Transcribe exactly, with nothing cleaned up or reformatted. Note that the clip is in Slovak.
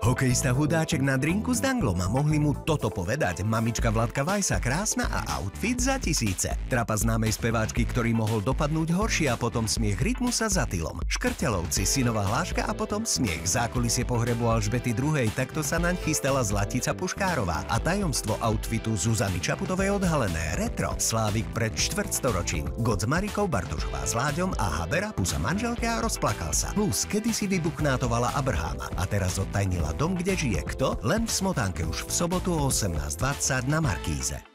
Hokejista Hudáček na drinku s danglom a mohli mu toto povedať. Mamička Vladka Vajsa krásna a outfit za tisíce. Trapa známej speváčky, ktorý mohol dopadnúť horšie a potom smiech Rytmusa za Tylom. Škrtelovci, synová Hláška a potom smiech. Zákulisie pohrebu Alžbety druhej, takto sa naň chystala Zlatica Puškárová. A tajomstvo outfitu Zuzany Čaputovej odhalené. Retro. Slávik pred štvrtstoročím. God s Marikou, Bartošová s Láďom a Habera pusa manželke a rozplakal sa. Plus kedysi vybuchnátovala Abraháma a teraz odtajnila dom, kde žije kto? Len v Smotánke už v sobotu o osemnásť dvadsať na Markíze.